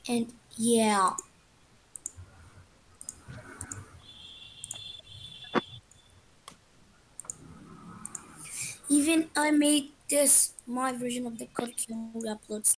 And yeah, even I made this my version of the code can re-upload